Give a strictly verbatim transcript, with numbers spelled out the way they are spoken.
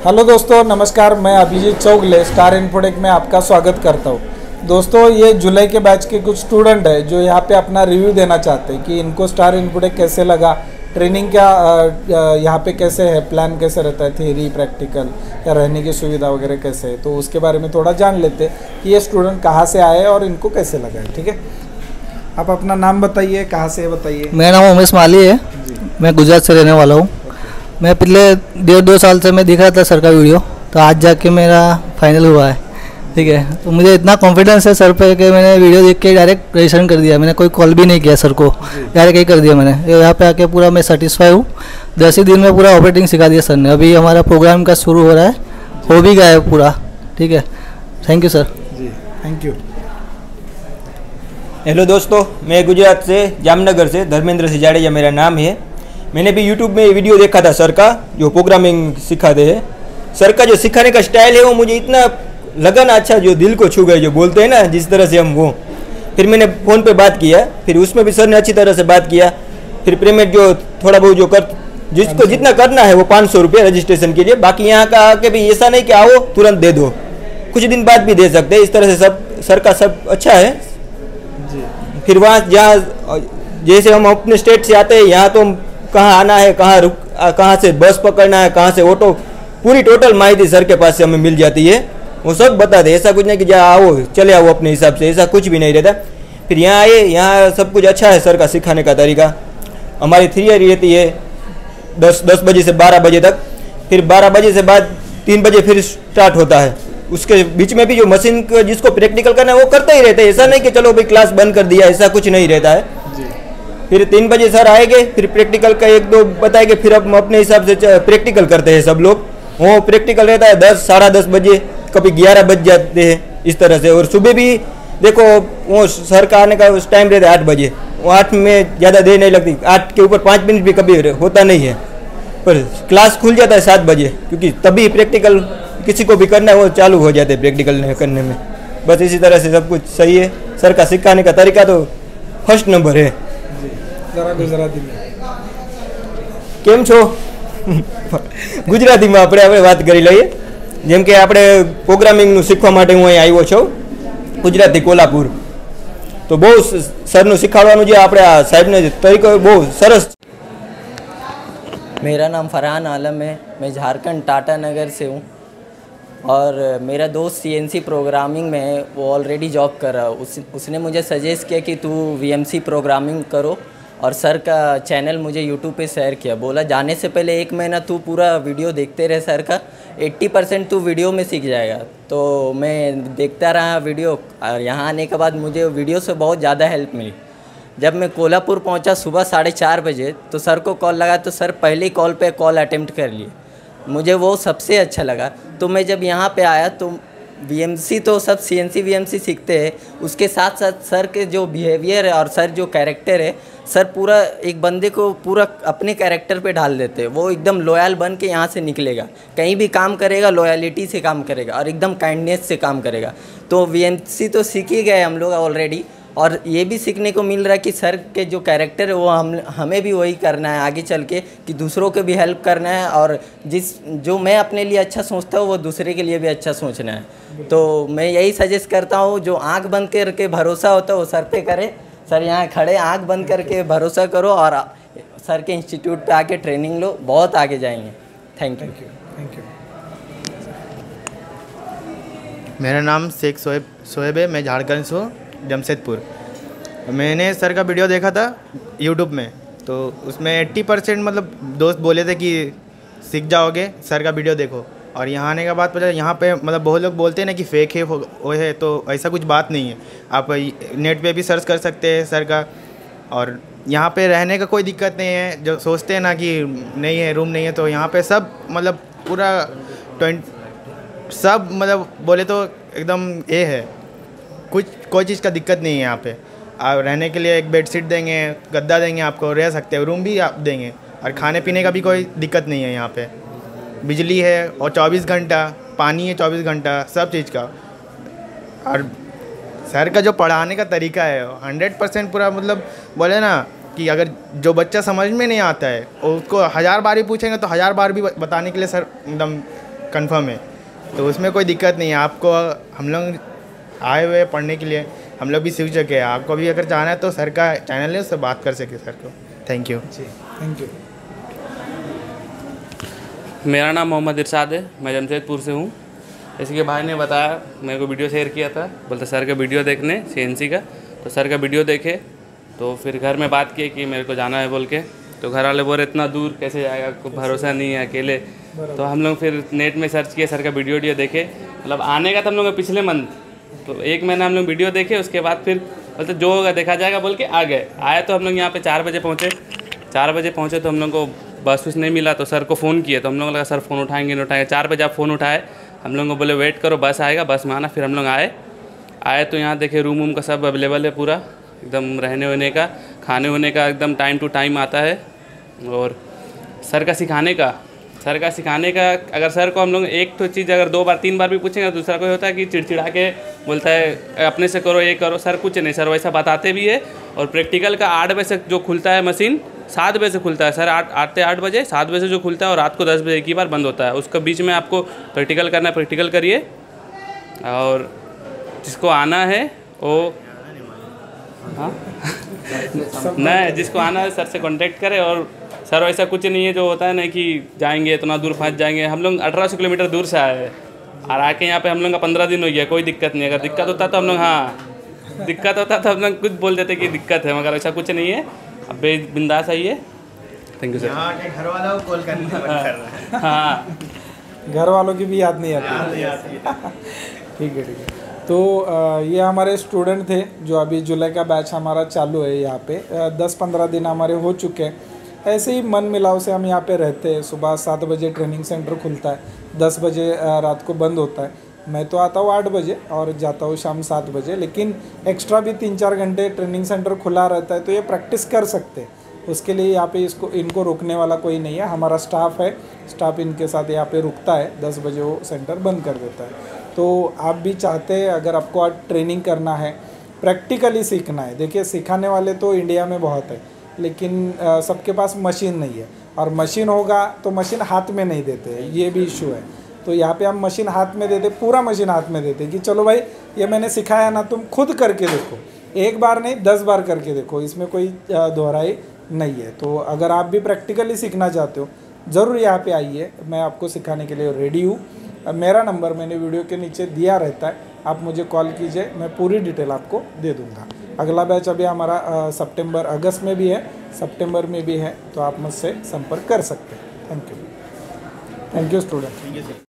Hello दोस्तों, नमस्कार। मैं अभिजीत चौगले स्टार इन्फोटेक में आपका स्वागत करता हूँ। दोस्तों, ये जुलाई के बैच के कुछ स्टूडेंट हैं जो यहाँ पे अपना रिव्यू देना चाहते हैं कि इनको स्टार इन्फोटेक कैसे लगा, ट्रेनिंग क्या यहाँ पे कैसे है, प्लान कैसे रहता है, थ्योरी प्रैक्टिकल या रहने की सुविधा वगैरह कैसे है। तो उसके बारे में थोड़ा जान लेते हैं कि ये स्टूडेंट कहाँ से आए और इनको कैसे लगा है। ठीक है, आप अपना नाम बताइए, कहाँ से बताइए। मेरा नाम उमेश माली है, मैं गुजरात से रहने वाला हूँ। मैं पिछले डेढ़ दो साल से मैं दिख रहा था सर का वीडियो, तो आज जाके मेरा फाइनल हुआ है। ठीक है, तो मुझे इतना कॉन्फिडेंस है सर पे कि मैंने वीडियो देख के डायरेक्ट रजिस्ट्रेशन कर दिया। मैंने कोई कॉल भी नहीं किया सर को, डायरेक्ट ही कर दिया मैंने। यहाँ पे आके पूरा मैं सेटिस्फाई हूँ। दस ही दिन में पूरा ऑपरेटिंग सिखा दिया सर ने। अभी हमारा प्रोग्राम का शुरू हो रहा है, हो भी गया है पूरा। ठीक है, थैंक यू सर। जी, थैंक यू। हेलो दोस्तों, मैं गुजरात से जामनगर से धर्मेंद्र सिंह जाडेजा मेरा नाम है। मैंने भी यूट्यूब में वीडियो देखा था सर का, जो प्रोग्रामिंग सिखाते हैं। सर का जो सिखाने का स्टाइल है वो मुझे इतना लगा ना अच्छा, जो दिल को छू गए, जो बोलते हैं ना जिस तरह से हम वो। फिर मैंने फ़ोन पे बात किया, फिर उसमें भी सर ने अच्छी तरह से बात किया। फिर पेमेंट जो थोड़ा बहुत जो कर जिसको जितना करना है वो पाँच सौ रुपये रजिस्ट्रेशन के लिए। बाकी यहाँ का आके भी ऐसा नहीं कि आओ तुरंत दे दो, कुछ दिन बाद भी दे सकते हैं। इस तरह से सब सर का सब अच्छा है। फिर वहाँ जहाँ जैसे हम अपने स्टेट से आते हैं, यहाँ तो कहाँ आना है, कहाँ रुक कहाँ से बस पकड़ना है, कहाँ से ऑटो, पूरी टोटल माहिती सर के पास से हमें मिल जाती है। वो सब बता दे। ऐसा कुछ नहीं कि जहाँ आओ चले आओ अपने हिसाब से, ऐसा कुछ भी नहीं रहता। फिर यहाँ आए, यहाँ सब कुछ अच्छा है सर का सिखाने का तरीका। हमारी थियरी रहती है दस दस बजे से बारह बजे तक। फिर बारह बजे से बाद तीन बजे फिर स्टार्ट होता है। उसके बीच में भी जो मशीन को जिसको प्रैक्टिकल करना है वो करते ही रहते हैं। ऐसा नहीं कि चलो भाई क्लास बंद कर दिया, ऐसा कुछ नहीं रहता है। फिर तीन बजे सर आएंगे, फिर प्रैक्टिकल का एक दो बताएंगे, फिर हम अपने हिसाब से प्रैक्टिकल करते हैं सब लोग। वो प्रैक्टिकल रहता है दस साढ़े दस बजे, कभी ग्यारह बज जाते हैं इस तरह से। और सुबह भी देखो वो सर का आने का उस टाइम रहता है आठ बजे। वो आठ में ज़्यादा देर नहीं लगती, आठ के ऊपर पाँच मिनट भी कभी होता नहीं है। पर क्लास खुल जाता है सात बजे, क्योंकि तभी प्रैक्टिकल किसी को भी करना है वो चालू हो जाते हैं प्रैक्टिकल करने में। बस इसी तरह से सब कुछ सही है। सर का सिखाने का तरीका तो फर्स्ट नंबर है। गुजराती में કેમ છો? ગુજરાતીમાં આપણે હવે વાત કરી લઈએ। જેમ કે આપણે પ્રોગ્રામિંગનું શીખવા માટે હું અહીં આવ્યો છું, ગુજરાતી કોલ્હાપુર। તો બહુ સરનું શીખવાડવાનું જે આપણે આ સાહેબને તરીકો બહુ સરસ। मेरा नाम फरहान आलम है, मैं झारखंड टाटा नगर से हूँ। और मेरा दोस्त सीएनसी प्रोग्रामिंग में है, वो ऑलरेडी जॉब कर रहा है। उस उसने मुझे सजेस्ट किया कि तू वीएमसी प्रोग्रामिंग करो, और सर का चैनल मुझे यूट्यूब पे शेयर किया। बोला जाने से पहले एक महीना तू पूरा वीडियो देखते रहे सर का, अस्सी परसेंट तू वीडियो में सीख जाएगा। तो मैं देखता रहा वीडियो, और यहाँ आने के बाद मुझे वीडियो से बहुत ज़्यादा हेल्प मिली। जब मैं कोल्हापुर पहुँचा सुबह साढ़े चार बजे, तो सर को कॉल लगा, तो सर पहले कॉल पे कॉल अटेम्प्ट कर लिए। मुझे वो सबसे अच्छा लगा। तो मैं जब यहाँ पे आया तो वीएमसी तो सब सीएनसी वीएमसी सीखते हैं, उसके साथ साथ सर के जो बिहेवियर है और सर जो कैरेक्टर है, सर पूरा एक बंदे को पूरा अपने कैरेक्टर पे ढाल देते हैं। वो एकदम लॉयल बन के यहाँ से निकलेगा, कहीं भी काम करेगा लॉयलिटी से काम करेगा और एकदम काइंडनेस से काम करेगा। तो वीएमसी तो सीख ही गए हम लोग ऑलरेडी, और ये भी सीखने को मिल रहा है कि सर के जो कैरेक्टर है वो हम हमें भी वही करना है आगे चल के, कि दूसरों को भी हेल्प करना है, और जिस जो मैं अपने लिए अच्छा सोचता हूँ वो दूसरे के लिए भी अच्छा सोचना है। तो मैं यही सजेस्ट करता हूँ, जो आंख बंद करके भरोसा होता है वो सर पे करे। सर यहाँ खड़े, आंख बंद करके भरोसा करो और सर के इंस्टीट्यूट पे आके ट्रेनिंग लो, बहुत आगे जाएंगे। Thank you thank you. मेरा नाम शेख शोएब शोएब है, मैं झारखंड से हूँ, जमशेदपुर। मैंने सर का वीडियो देखा था यूट्यूब में, तो उसमें अस्सी परसेंट मतलब दोस्त बोले थे कि सीख जाओगे, सर का वीडियो देखो। और यहाँ आने के बाद पता यहाँ पे मतलब बहुत लोग बोलते हैं ना कि फेक है वो है, तो ऐसा कुछ बात नहीं है। आप नेट पे भी सर्च कर सकते हैं सर का। और यहाँ पे रहने का कोई दिक्कत नहीं है। जो सोचते हैं ना कि नहीं है, रूम नहीं है, तो यहाँ पे सब मतलब पूरा ट्वेंटी सब मतलब बोले तो एकदम ये है, कुछ कोई चीज़ का दिक्कत नहीं है यहाँ पे। आप रहने के लिए एक बेडशीट देंगे, गद्दा देंगे, आपको रह सकते हो, रूम भी आप देंगे। और खाने पीने का भी कोई दिक्कत नहीं है यहाँ पे। बिजली है और चौबीस घंटा पानी है, चौबीस घंटा सब चीज़ का। और सर का जो पढ़ाने का तरीका है हंड्रेड परसेंट पूरा मतलब बोले ना कि अगर जो बच्चा समझ में नहीं आता है उसको हज़ार बार भी पूछेंगे तो हज़ार बार भी बताने के लिए सर एकदम कंफर्म है, तो उसमें कोई दिक्कत नहीं है। आपको हम लोग आए हुए पढ़ने के लिए, हम लोग भी सीख चुके हैं। आपको भी अगर चाहना है तो सर का चैनल है, उससे बात कर सके सर को। थैंक यू जी, थैंक यू। मेरा नाम मोहम्मद इरशाद है, मैं जमशेदपुर से हूँ। जैसे कि भाई ने बताया, मेरे को वीडियो शेयर किया था, बोलते सर का वीडियो देखने सीएनसी का। तो सर का वीडियो देखे तो फिर घर में बात की कि मेरे को जाना है बोल के। तो घर वाले बोले इतना दूर कैसे जाएगा, कोई भरोसा नहीं है अकेले। तो हम लोग फिर नेट में सर्च किए, सर का वीडियो वीडियो देखे। मतलब आने का था हम लोग पिछले मंथ, तो एक महीना हम लोग वीडियो देखे। उसके बाद फिर बोलते जो होगा देखा जाएगा बोल के आ गए। आए तो हम लोग यहाँ पे चार बजे पहुँचे। चार बजे पहुँचे तो हम लोग को बस उस नहीं मिला, तो सर को फ़ोन किए। तो हम लोग लगा सर फ़ोन उठाएंगे नहीं उठाएंगे। चार बजे आप फ़ोन उठाए, हम लोग को बोले वेट करो बस आएगा, बस में आना। फिर हम लोग आए आए तो यहाँ देखे रूम वूम का सब अवेलेबल है, पूरा एकदम रहने वहने का, खाने होने का एकदम टाइम टू टाइम आता है। और सर का सिखाने का सर का सिखाने का अगर सर को हम लोग एक तो चीज़ अगर दो बार तीन बार भी पूछेंगे, दूसरा कोई होता है कि चिड़चिड़ा के बोलता है अपने से करो ये करो। सर कुछ नहीं, सर वैसा बताते भी है। और प्रैक्टिकल का आठ बजे से जो खुलता है मशीन, सात बजे से खुलता है सर। आठ आठ आठ बजे सात बजे से जो खुलता है और रात को दस बजे एक ही बार बंद होता है। उसका बीच में आपको प्रैक्टिकल करना है, प्रैक्टिकल करिए। और जिसको आना है वो हाँ नहीं, जिसको आना है सर से कांटेक्ट करें। और सर वैसा कुछ नहीं है जो होता है ना कि जाएंगे इतना दूर फंस जाएंगे। हम लोग अठारह सौ किलोमीटर दूर से आए हैं और आके यहाँ पे हम लोग का पंद्रह दिन हो गया, कोई दिक्कत नहीं। अगर दिक्कत होता तो हम लोग हाँ दिक्कत होता तो हम लोग कुछ बोल देते कि दिक्कत है, मगर ऐसा कुछ नहीं है। अब बे बिंदास आइए। Thank you sir. घर वाला को कॉल करने कर रहा है। हाँ, घर वालों की भी याद नहीं आती। ठीक है ठीक है। तो अ, ये हमारे स्टूडेंट थे जो अभी जुलाई का बैच हमारा चालू है। यहाँ पे दस पंद्रह दिन हमारे हो चुके हैं। ऐसे ही मन मिलाव से हम यहाँ पे रहते हैं। सुबह सात बजे ट्रेनिंग सेंटर खुलता है, दस बजे अ, रात को बंद होता है। मैं तो आता हूँ आठ बजे और जाता हूँ शाम सात बजे, लेकिन एक्स्ट्रा भी तीन चार घंटे ट्रेनिंग सेंटर खुला रहता है, तो ये प्रैक्टिस कर सकते हैं। उसके लिए यहाँ पे इसको इनको रोकने वाला कोई नहीं है। हमारा स्टाफ है, स्टाफ इनके साथ यहाँ पे रुकता है। दस बजे वो सेंटर बंद कर देता है। तो आप भी चाहते हैं, अगर आपको आज ट्रेनिंग करना है, प्रैक्टिकली सीखना है। देखिए सिखाने वाले तो इंडिया में बहुत है, लेकिन सबके पास मशीन नहीं है। और मशीन होगा तो मशीन हाथ में नहीं देते, ये भी इशू है। तो यहाँ पे हम मशीन हाथ में देते, पूरा मशीन हाथ में देते कि चलो भाई ये मैंने सिखाया ना, तुम खुद करके देखो। एक बार नहीं दस बार करके देखो, इसमें कोई दोहराई नहीं है। तो अगर आप भी प्रैक्टिकली सीखना चाहते हो, ज़रूर यहाँ पे आइए। मैं आपको सिखाने के लिए रेडी हूँ। मेरा नंबर मैंने वीडियो के नीचे दिया रहता है, आप मुझे कॉल कीजिए, मैं पूरी डिटेल आपको दे दूँगा। अगला बैच अभी हमारा सितंबर अगस्त में भी है, सितंबर में भी है, तो आप मुझसे संपर्क कर सकते हैं। Thank you thank you student.